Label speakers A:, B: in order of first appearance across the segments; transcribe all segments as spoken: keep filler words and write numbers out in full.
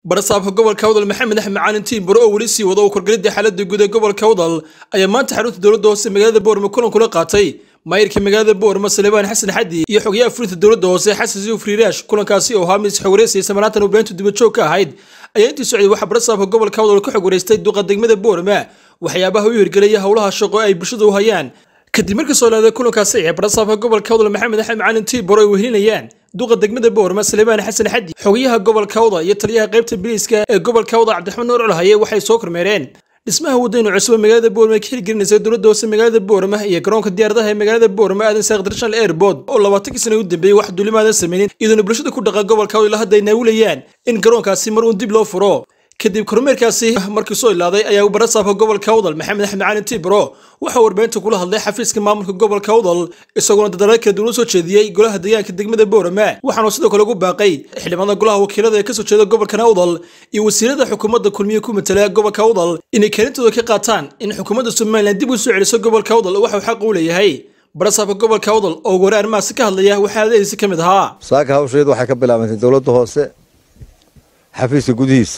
A: barsaabka gobolka Awdal Maxamed Axmed Macalin Baro oo wali sii wado korgalida xaaladda guud ee gobolka Awdal ayaa maanta xarunta dawladda hoose magaalada Boorama kulan kula qaatay maayirka magaalada Boorama Salebaan Xasan Xadi iyo xogayaha fulinta dawladda hoose Xasan Zuufri Raash kulankaasi oo haamis xogwareysay samanaatan u beento dib joog ka ahayd ayaa intii socday waxa barsaabka gobolka Awdal ku xogwareystay duqa degmada Boorama waxyaabaha uu hirgeliyay hawlaha shaqo ay bulshadu u hayaan kadib markii soo laaday kulankaasi ee barsaabka gobolka Awdal Maxamed Axmed Macalin Baro ay wehelinayaan duqa degmada Boorama Salebaan Xasan Xadi xogayaha gobolka Awdal iyo taliyaha qaybta biliiska ee gobolka Awdal Cabdiraxmaan Nuur Culahaye waxay soo kormeereen dhismaha wadooyin cusub magaalada Boorama ka hirgelinaysa dawladda hoose magaalada Boorama iyo garoonka diyaaradaha ee magaalada Boorama aadan Saaq International Airport oo labaatan sano u dambeeyay wax duulimaad sameeyeen iyadoo bulshada ku dhaqan gobolka Awdal hadda ay naawilayaan in garoonkaasi mar uu dib loo furo kadib kormeerkaasi markii soo ilaaday ayaa barsaabka gobolka Awdal Maxamed Axmed Macalin Baro waxa uu warbaahinta kula hadlay xafiiska maamulka gobolka Awdal isagoo dadaalka dawladda soo jeediyay golaha deegaanka degmada Boorama waxaana sidoo kale ugu baaqay xildhibaanada golaha wakiilada ee ka soo jeeda gobolka Awdal iyo wasiirada xukuumadda kulmiye ku matala gobolka Awdal inay kaalintooda ka qaataan in xukuumadda Soomaaliland dib u soo celiso gobolka Awdal waxa uu xaq u leeyahay barsaabka gobolka Awdal oo go'aan ma ka hadlaya waxa adeegsi kamid ahaa
B: saaka hawsheedu waxay ka bilaabantay dawladda hoose xafiiska gudihiisa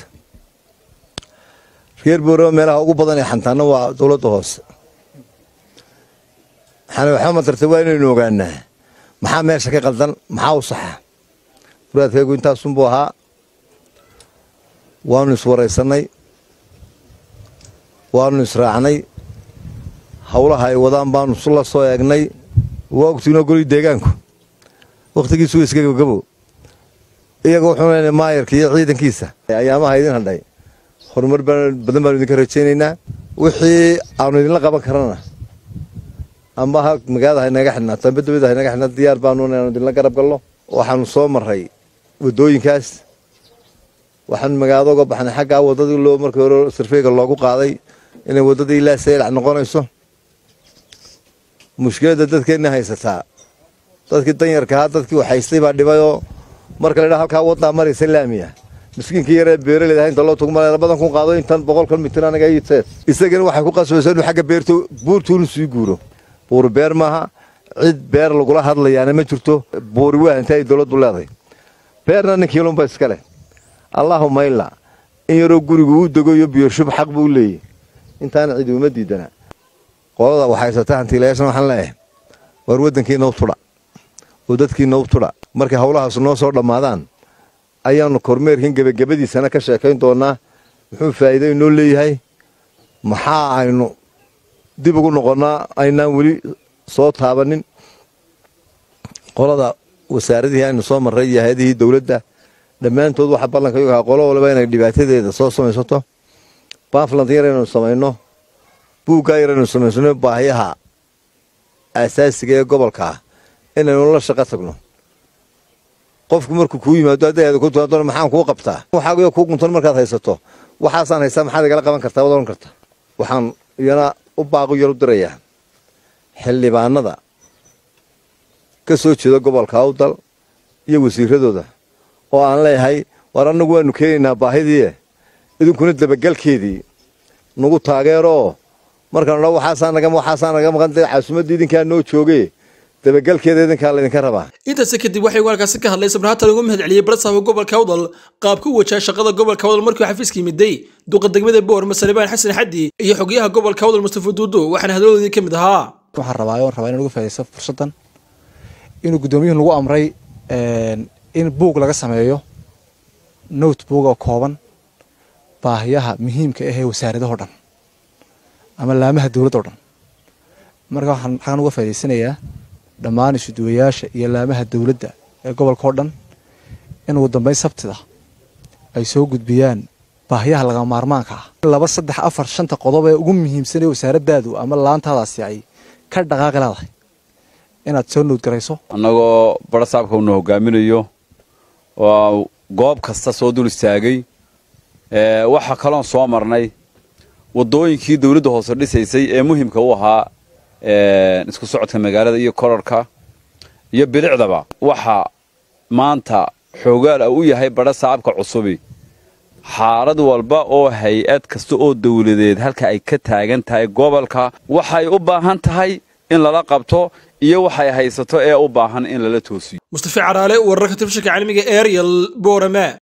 B: reer Boorama meelaha ugu badan ee xantaana waa dawladda hoose waxaan waxa ma tartay waa inaynu ogaanaa maxaa meesha ka qaldan maxaa u saxa buraadkaygu intaas un buu ahaa waanu iswaraysanay waanu israacnay hawlaha ay wadaan baanu la soo eegnay waqtiina goli deegaanku waqtigiisu iska gabagabo iyaga wuxuu leeyahay maayarka iyo ciidankiisa ayaamaha idin hadhay horumar badan baan idin ka rajaynaynaa wixii aanu idin la qaban karana ama ha magaalada inaga xidhnaato badbaadada inaga xidhnaa diyaar baanu inaan idin la garab galno waxaanu soo maray wadooyinkaas waxaan magaalada uga baxnay xagga wadadii loo markii hore sarfeega loogu qaaday inay wadadii ilaa saylac noqonayso mushkilada dadkeena haysataa dadkii danyarka ah dadkii waxaystay baa dhibayoo marka la halka wada maraysa laamiya miskiinkii yare beeraleyda inta loo tugmay badan ku qaado intan boqol kilomitir anaga yiiteed isagana waxay ku qasbaysaa inuu xagga beerto buurtuun sii guuro buur beer maaha cid beer lagu la hadlayaana ma jirto buuri waa intay dawladdu leedahay beerna ninkii lumba iska leh allahumma illa in yaro gurigu uu dago iyo biyo shub xaq buu leeyahay intaan cid uma diidana qolada waxay sataan tiilaysan waxaan leeyahay war wadankiina u tudha oo dadkiina u tudha markay hawlahaas noo soo dhamaadaan ayaanu kormeerkin gabagabadiisana ka sheekayn doonaa muxuu faa'iido inoo leeyahay maxaa aynu dib ugu noqonaa aynaan weli soo taabanin qolada wasaaradii aynu soo maray iyo hay'adihii dawladda dhammaantood waxa ballanka iyaga qolo walba inay dhibaatadeeda soo samaysato baafland yaraynu samayno buugga yaraynu samaysano baahiyaha asaasiga ee gobolka inaynu la shaqo tagno qofku markuu ku yimaado adeeyada ku taado maxaan ku qabtaa waxa ku guntan markaad haysato waxaasan haysaa maxaad igala qaban kartaa wadan kartaa waxaan iyana u baaqo yar u dirayaa xildhibaanada ka soo jeeda gobolka Awdal iyo wasiiradooda oo aan leeyahay war anagu waanu keenaynaa baahidii idinkuna dabagalkeedii nagu taageero markaan la waxaasan naga waxaasan naga maqan caasimadii idinka noo joogay dabagalkeeda idinka la idinka rabaa
A: intaas kadib waxay walkaasi ka hadlay sabnaata ugu mahad celiyay barsaabka gobolka Awdal qaabku wajaha shaqada gobolka Awdal markii xafiiska yimiday duqa degmada Boorama Salebaan Xasan Xadi iyo xogayaha gobolka Awdal Mustafa Duudo waxaan hadalladii kamid ahaa
C: waxaan rabaa oo rabaa in ugu faa'iideysto fursadan inuu gudoomiyuhu lagu amray in buug laga sameeyo notebook oo kooban baahiyaha muhiimka ah ee wasaaradaha dhan ama laamaha dawladda dhan marka waxaan xaqan uga faa'iideysanayaa dhammaan isuduwayaasha iyo laamaha dawladda ee gobolka dhan in ugu dambeyn sabtida ay soo gudbiyaan baahiyaha laga maarmaanka ah laba saddex afar shanta qodob ee ugu muhiimsan ee wasaaradaadu ama laantaadaasi ay ka dhaqaaqi leedahay inaad soo nood garayso
D: annagoo barsaabka uu hogaaminayo oo goob kasta soo dul istaagay ee waxa kale oo soo marnay wadooyinkii dawladda hoose dhisaysay ee muhiimka u ahaa ee isku socodka magaalada iyo kororka iyo bilicdaba waxa maanta xoogaal u yahay barsaabka cusubi xaalad walba oo hay'ad kasta oo dawladeed halka ay ka taagan tahay gobolka waxay u baahan tahay in lala qabto iyo waxay haysato ee u baahan in lala toosiyo
A: Mustafa Caraale wararka telefishinka caalamiga Ariel Boorama.